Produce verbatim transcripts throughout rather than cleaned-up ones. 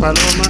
paloma.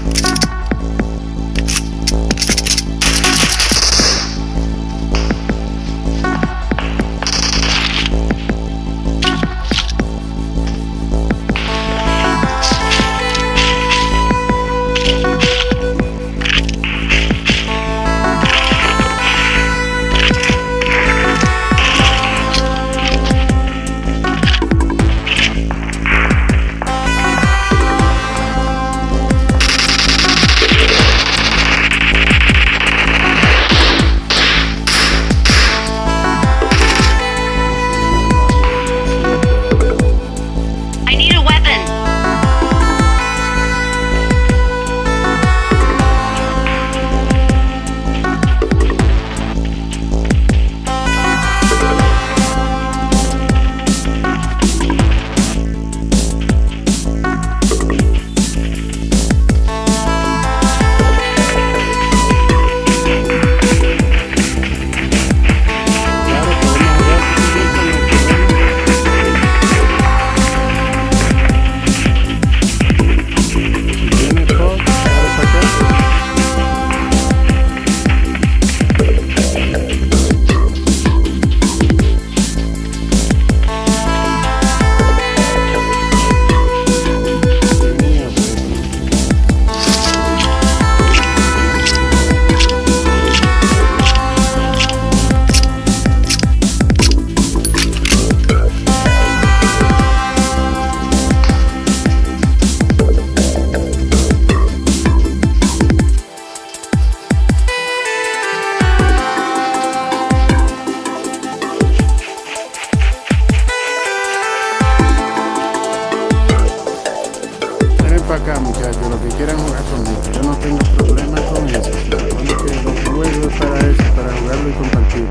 Acá, muchachos, lo que quieran jugar conmigo, yo no tengo problema con eso. Recuerden que los juegos es para eso, para jugarlo y compartir.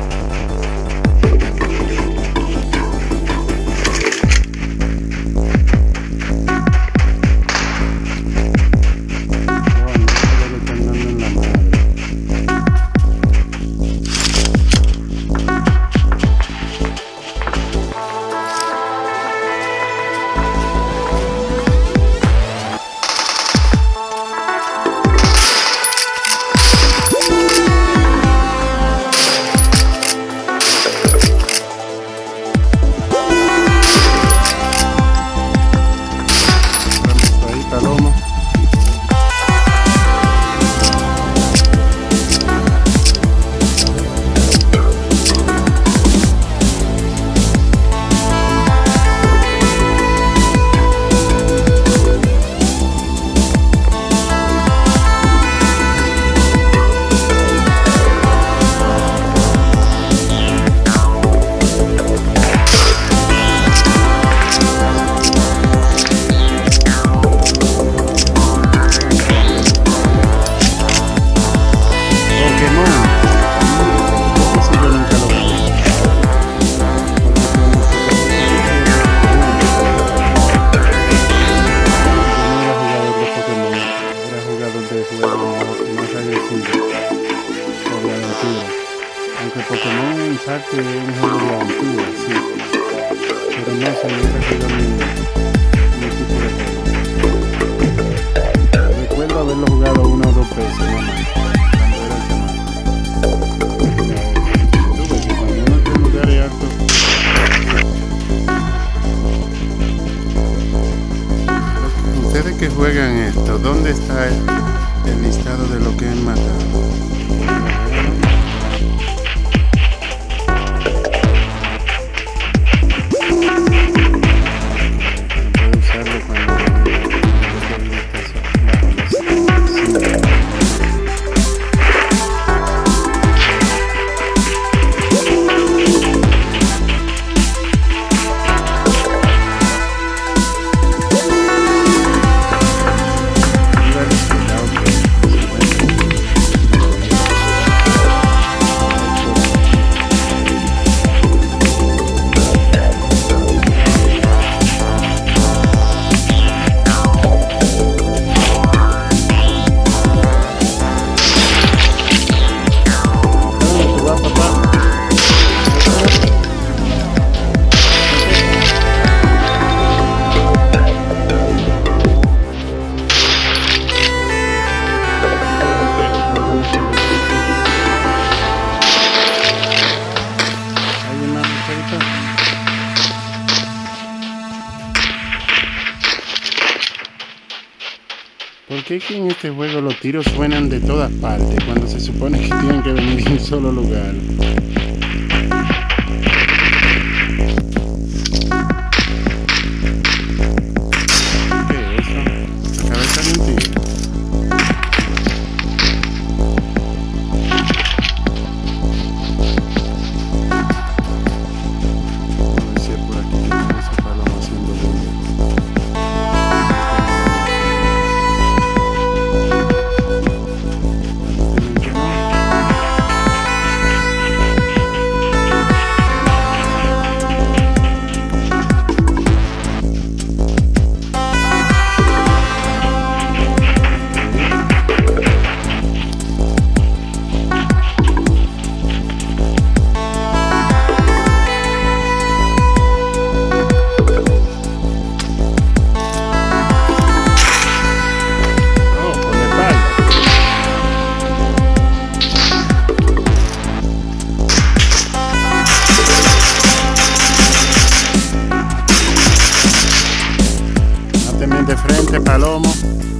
Aunque Pokémon Party es un juego de aventura, sí, pero no se me refiero mi, mi tipo de juego. Recuerdo haberlo jugado una o dos veces nomás, cuando era chamaco. Tú ves que cuando uno tiene lugares altos, ustedes que juegan esto, ¿dónde está el, el listado de lo que han matado? qué que en este juego los tiros suenan de todas partes cuando se supone que tienen que venir de un solo lugar? ¿Qué es eso? La cabeza de un tiro. De frente, palomo.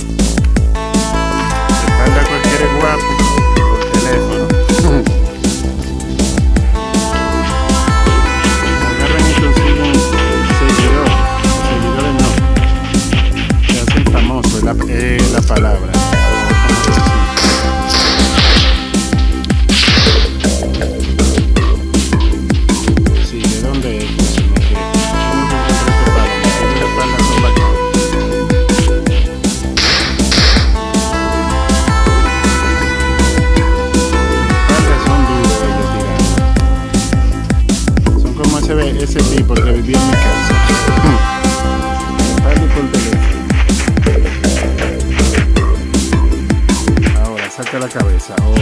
De espalda cualquier guapo. Por teléfono. Agarran y consiguen seguidores. Seguidores no. Se hacen famosos, es la, es la palabra. Sí, ¿de dónde es? Se me queda. ¿Cómo se encuentra este palomo? Tiene la espalda son bacanas. Ese tipo que vivía en mi casa. Pague por teléfono. Ahora saca la cabeza. Ok,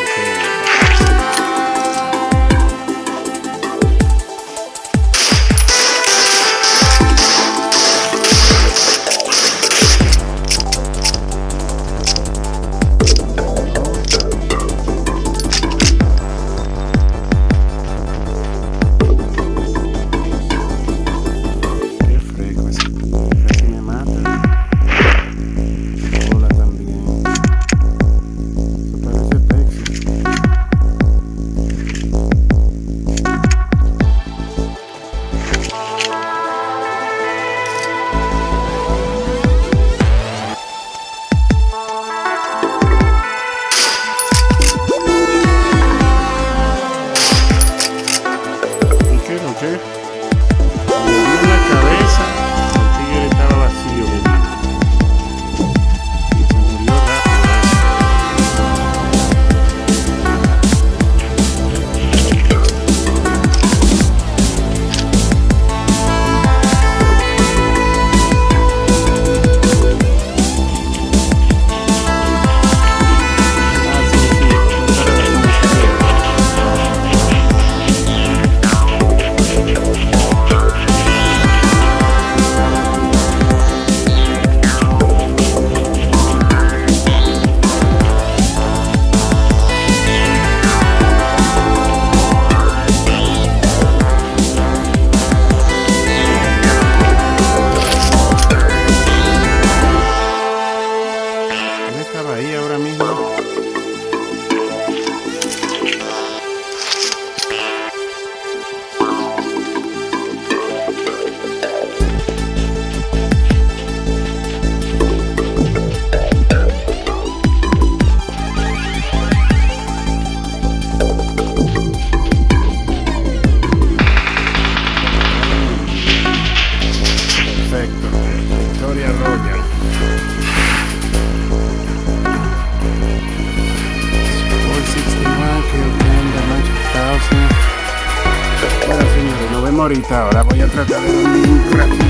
ahorita, ahora voy a tratar de dormir un ratito.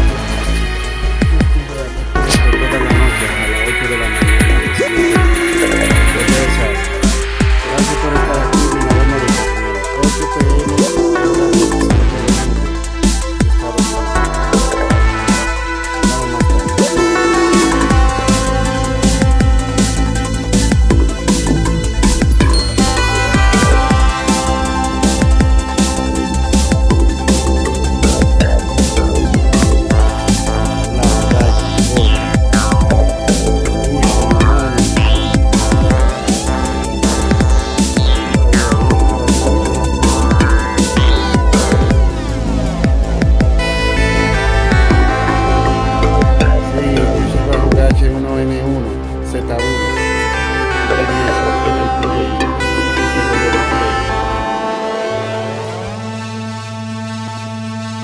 Toda la noche a las ocho de la mañana. Gracias por estar aquí y nos vemos ahorita. ocho p m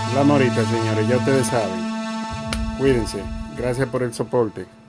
La morita, señores, ya ustedes saben. Cuídense. Gracias por el soporte.